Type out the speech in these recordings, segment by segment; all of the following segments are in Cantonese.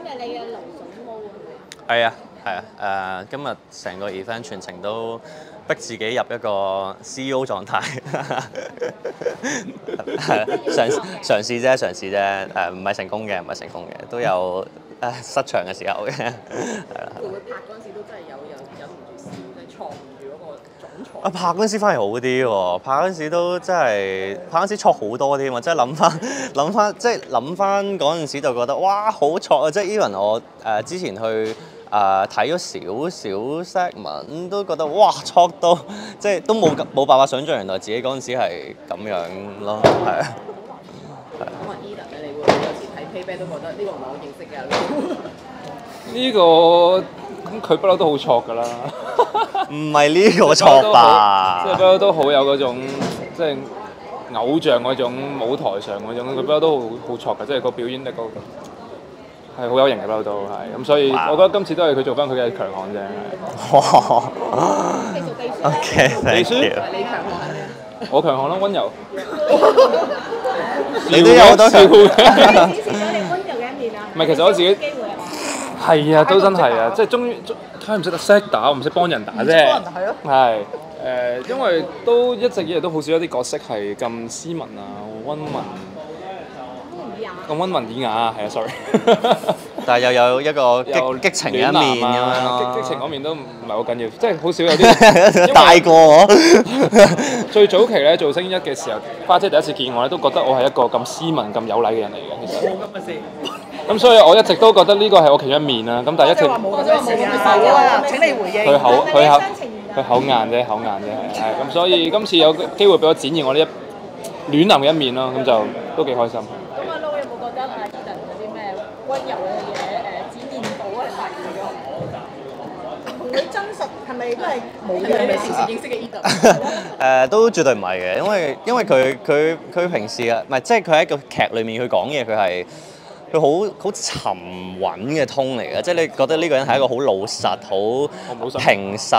日你嘅流水毛係啊係啊今日成個 event 全程都逼自己入一個 CEO 狀態，係嘗試啫，唔係成功嘅，都有失場嘅時候嘅，係啦。 會唔會拍嗰陣時都真係有唔住笑，即係錯唔住嗰個總裁？ 拍嗰陣時反而好啲喎，拍嗰陣時都真係拍嗰陣時錯好多添喎，即係諗翻嗰陣時就覺得哇好錯啊！即係 even 我之前去睇咗少少 segment 都覺得哇錯到，即係都冇辦法想像原來自己嗰陣時係咁樣咯，係啊。 咁啊 Eden 咧，你會有時睇 Payback 都覺得呢個唔係我認識嘅。 呢個咁佢不嬲都好錯㗎啦， 唔係呢個錯吧？ 即係不嬲都好有嗰種即係偶像嗰種舞台上嗰種，佢不嬲都好錯㗎，即係個表演力係好有型嘅不嬲都係，咁所以我覺得今次都係佢做翻佢嘅強項啫。 哇 ，OK， 秘書你強項係咩？ 我強項啦，溫柔。 你都有好多強項。 展示咗你溫柔嘅一面啊！ 唔係，其實我自己機會係嘛？ 係啊，都真係啊，即係終於睇唔識打，我唔識幫人打啫。 係咯。 係因為都一直以嚟都好少一啲角色係咁斯文啊、溫文。咁溫文爾雅係啊 ，sorry。 但係又有一個激情嘅一面咁樣咯。 激情嗰面都唔係好緊要，即係好少有啲大過我。 最早期咧做星一嘅時候，花姐第一次見我咧，都覺得我係一個咁斯文、咁有禮嘅人嚟嘅。其實冇咁嘅事。 咁所以我一直都覺得呢個係我其中一面啦。咁但係一直冇咁嘅事啊！請你回應。 佢口硬啫，係咁，所以今次有機會俾我展現我呢一暖男嘅一面咯，咁就都幾開心。 咁阿 Lo 有冇覺得阿 Eden 有啲咩溫柔嘅嘢展現到係發現咗？同佢真實係咪都係冇嘅？ 你平時認識嘅 Eden？ 都絕對唔係嘅，因為佢平時唔係即係佢喺個劇裏面佢講嘢佢好沉穩嘅 tone 嚟嘅，即係你覺得呢個人係一個好老實、好平實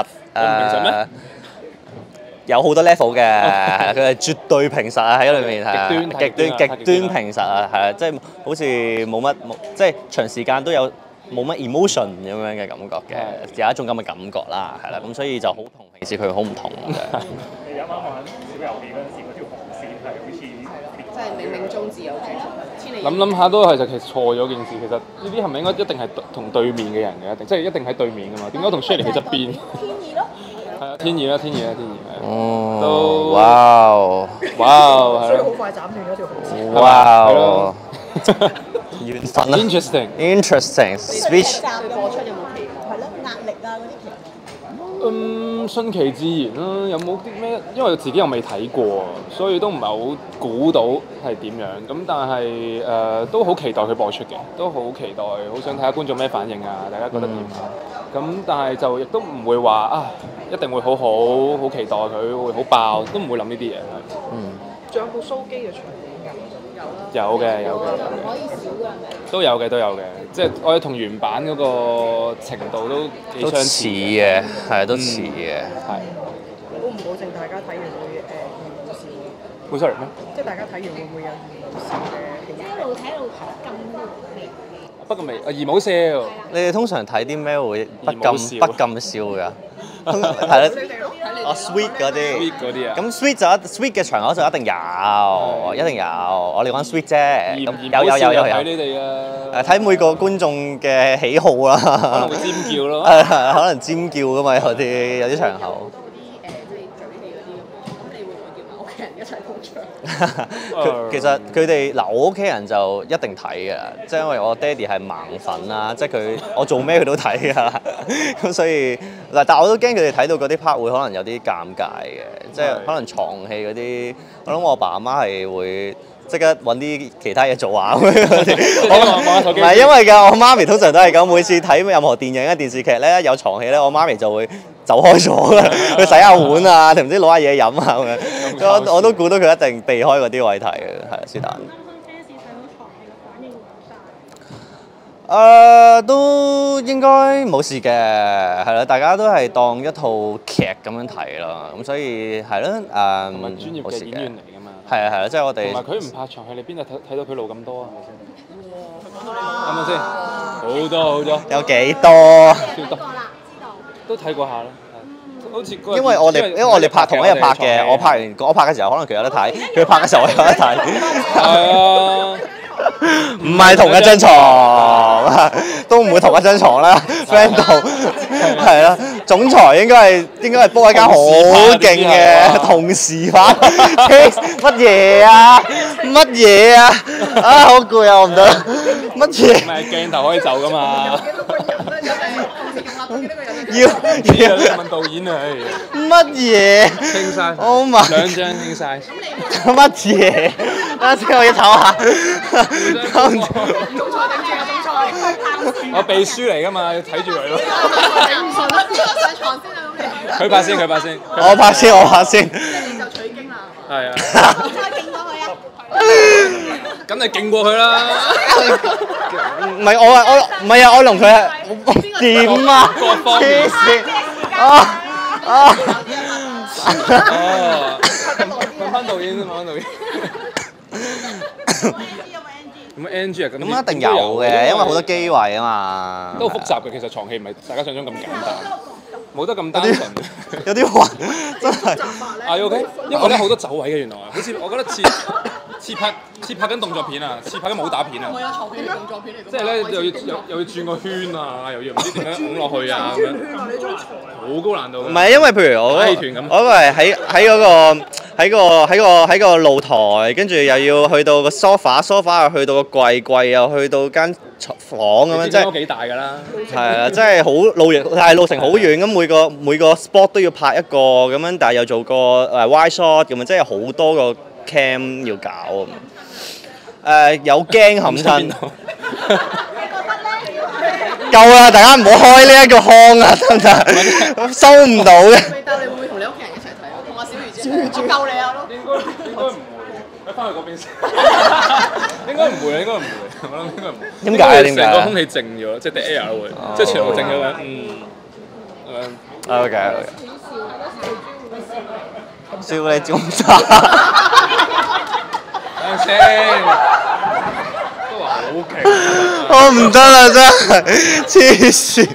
有好多 level 嘅，佢係絕對平實啊喺裏面係極端平實啊，係啊，即係好似冇即係長時間都冇乜 emotion 咁樣嘅感覺嘅，有一種咁嘅感覺啦，係啦，咁所以就好同平時佢好唔同嘅。 你啱啱玩小遊戲嗰陣時，嗰條紅線係好似即係冥冥中自有主千里。 諗下都係就其實錯咗件事，其實呢啲係咪應該一定係同對面嘅人嘅，即係一定喺對面㗎嘛？點解同 Shirley 喺側邊？ 天意咯。 係啊，天意啦。 哦， 都哇， 所以好快斬斷咗條紅線。 哇，緣分啊 ！Interesting speech。 播出有冇期？ 係咯，壓力啊嗰啲其實。 順其自然啦，有冇啲咩？因為自己又未睇過，所以都唔係好估到係點樣。咁但係都好期待佢播出嘅，都好期待，好想睇下觀眾咩反應啊！大家覺得點啊？咁但係就亦都唔會話一定會好期待佢會好爆，都唔會諗呢啲嘢。 仲有部蘇機嘅場景㗎？ 有嘅。 唔可以少㗎係咪？ 都有嘅，即係我哋同原版嗰個程度都幾相似嘅，係都似嘅， 係。 保唔保證大家睇完會二冇事？ 會 sorry 咩？ 即係大家睇完會唔會有二冇事嘅氣氛？ 一路睇一路咁嚟。 不過未姨母笑。 你哋通常睇啲咩會不禁笑㗎？係啦，sweet 嗰啲啊。咁 sweet 嘅場口就一定有。我哋講 sweet 啫。有。 睇你哋啊。 睇每個觀眾嘅喜好啦。 可能會尖叫咯。 可能尖叫㗎嘛，有啲場口。其實佢哋我屋企人就一定睇嘅，即係因為我爹哋係盲粉啦，即係我做咩佢都睇㗎，咁所以但係我都驚佢哋睇到嗰啲 part 會可能有啲尷尬嘅，即係可能床戲嗰啲，我諗我阿爸阿媽係會即刻揾啲其他嘢做啊！唔係因為㗎，我媽咪通常都係咁，每次睇任何電影啊電視劇咧有床戲咧，我媽咪就會走開咗㗎，去洗下碗啊，定唔知攞下嘢飲啊咁樣。我都估到佢一定避開嗰啲位睇嘅，係是但。都應該冇事嘅，係啦，大家都係當一套劇咁樣睇咯，咁所以係咯， 同埋專業嘅演員嚟㗎嘛。 係啊，即係我哋。 同埋佢唔拍場戲，你邊度睇到佢露咁多啊？係咪先？係咪先？ 好多， 有幾多？ 超多，都睇過下啦。好似因為我哋拍同一日拍嘅，我拍嘅時候可能佢有得睇，佢拍嘅時候我有得睇。 係啊。 唔係同一張床，都唔會同一張床啦，friend 到係啦。總裁應該係 book 一間好勁嘅同時拍，乜嘢啊？乜嘢啊？啊好攰啊！我唔得，乜嘢？ 唔係鏡頭可以走噶嘛？ 要問導演啊！ 乜嘢？ 傾晒。 Oh my！ 兩張傾晒。 乜嘢？等陣先，我要唞下。 我秘書嚟㗎嘛，要睇住佢咯。 唔順啦，上床先啊！ 佢拍先。 我拍先。 你就取經啦。 係啊。 再勁過佢啊！ 咁你勁過佢啦。 唔係我同佢係點啊？ 各方面。問翻導演。咁 NG 啊？咁一定有嘅，因為好多機位啊嘛。 都好複雜嘅，其實床戲唔係大家想像咁簡單，冇得咁單純。 有啲暈，真係。 啊 OK， 因為咧好多走位嘅原來，好似我覺得似拍緊動作片啊，似拍緊武打片啊。 我有床片動作片嚟。 即係咧又要轉個圈啊，又要唔知點樣拱落去啊咁樣。好高難度。唔係因為譬如我係喺個露台，跟住又要去到個 sofa 又去到個櫃又去到間房咁樣，即係幾大㗎啦。 係啊，真係好路程好遠，咁每個 spot 都要拍一個咁樣，但係又做個wide shot 咁樣，即係好多個 cam 要搞啊。有驚冚親。夠啦！大家唔好開呢一個腔啊，得唔得？收唔到嘅。 但你會唔會同你屋企人一齊睇啊？同阿小魚姐，我救你啊！ 應該唔會，你翻去嗰邊先。應該唔會，我諗應該唔會。 點解？ 成個空氣靜咗，即係 the air 會，即係全部靜咗啦。 OK。笑你中差。 等先。都話好勁。 我唔得啦，真係黐線。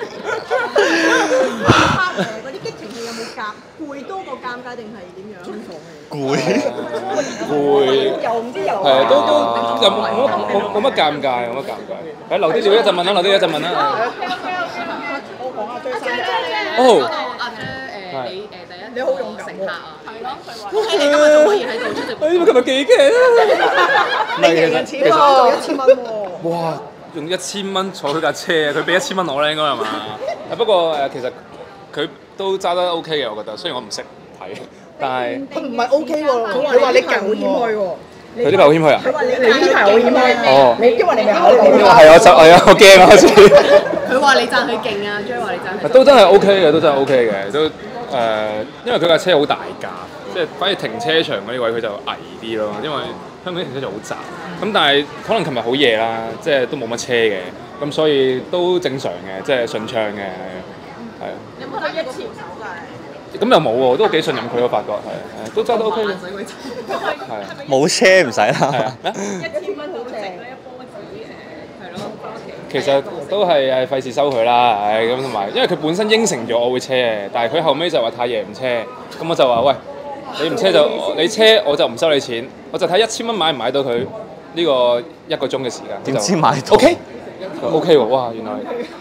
嗰啲激情戲有冇攰多過尷尬定係點樣？ 攰。 又唔知又。 係啊，都冇乜尷尬，留啲料一陣問啦， 我講下追生日。 哦。 阿姐你第一你好勇敢乘客啊！係咯，佢話。你今日仲可以喺度出席。 今日幾勁啊！ 你贏人錢喎，1000蚊喎。 哇！用1000蚊坐佢架車，佢俾1000蚊我咧，應該係嘛？不過其實佢都揸得 OK 嘅，我覺得。雖然我唔識睇，但係佢唔係 OK 喎，佢話你勁好謙虛喎。 佢呢排好謙虛啊？ 佢話你呢排好謙虛。 哦。 因為你未考慮。 係我驚啊！開始。 佢話你讚佢勁啊，J話你讚佢。 都真係 OK 嘅，都因為佢架車好大架，即係反而停車場嗰啲位佢就危啲咯，因為香港啲停車場好窄。咁但係可能琴日好夜啦，即係都冇乜車嘅，咁所以都正常嘅，即係順暢嘅，係啊。 有冇得一次手㗎？ 咁又冇喎，都幾信任佢，我發覺係，都揸得 OK 嘅。係。 冇車唔使啦。 係啊。咩 ？1000蚊好正。 係咯。 其實都係費事收佢啦，咁同埋，因為佢本身應承咗我會車嘅，但係佢後尾就話太夜唔車，咁我就話喂，你唔車就你車我就唔收你錢，我就睇1000蚊買唔買到佢呢個1個鐘嘅時間。 點知買到 ？OK 喎，哇！原來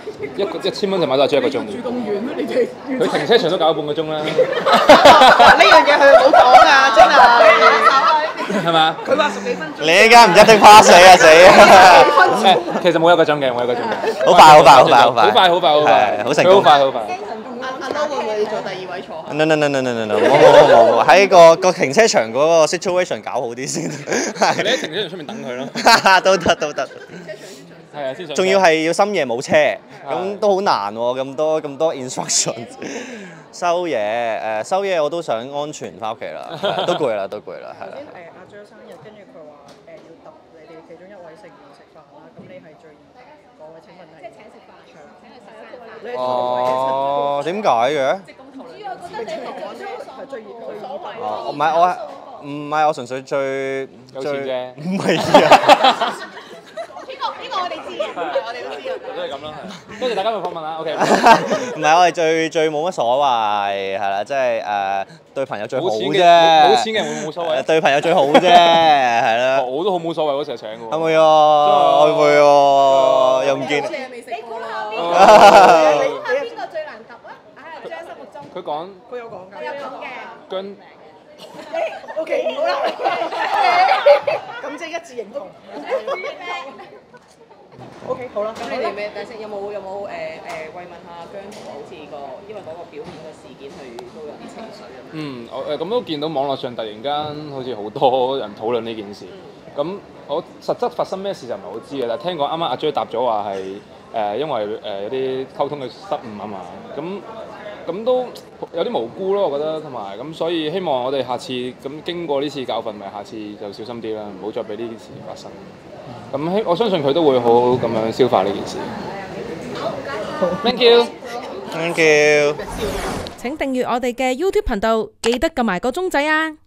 1000蚊就買到阿 J 1個鐘。 住咁遠啊！你哋佢停車場都搞半個鐘啦。 呢樣嘢佢冇講啊，真係。 係嘛？ 佢話10幾分鐘。 你依家唔一定 pass 啊死啊！ 其實冇1個鐘嘅，冇1個鐘嘅。 好快，好成功。 好快。 阿嬲會唔會做第2位坐下？ No，冇，喺個停車場嗰個 situation 搞好啲先。 你喺停車場出面等佢咯。 都得。 係啊，先上。 仲要係要深夜冇車，咁都好難喎，咁多 instruction。收嘢我都想安全翻屋企啦，都攰啦，係啦。 阿張生日，跟住佢話要揼你哋其中一位成員食飯啦，咁你係最嗰位？請問係？即係請食飯，請佢食飯。 哦，點解嘅？唔係我純粹最有錢啫。 唔係啊。 呢個我哋知嘅，我哋都知嘅。 都係咁啦，係。多謝大家嘅訪問啦，OK。 唔係我哋最冇乜所謂，係啦，即係對朋友最好啫。 冇錢嘅會冇所謂。 對朋友最好啫，係啦。 我都好冇所謂嗰時候請嘅喎。 係咪啊？係咪啊？又唔見。 你估下邊個最難揼啊？喺張心目中。 佢講。 佢有講㗎。佢有講嘅。 姜。 OK， 好啦。咁即係一致認同。OK， 好啦。 咁你哋咩？但係有冇慰問下姜濤好似因為嗰個表演嘅事件，佢都有啲情緒咁。 我咁都見到網絡上突然間好似好多人討論呢件事。咁我實質發生咩事就唔係好知嘅，但係聽講啱啱阿 J 答咗話係因為有啲溝通嘅失誤啊嘛。咁都有啲無辜咯，我覺得，同埋咁，所以希望我哋下次咁經過呢次教訓，咪下次就小心啲啦，唔好再俾呢件事發生。咁我相信佢都會好好咁樣消化呢件事。Thank you。 Thank you。 請訂閱我哋嘅 YouTube 頻道，記得撳埋個鐘仔啊！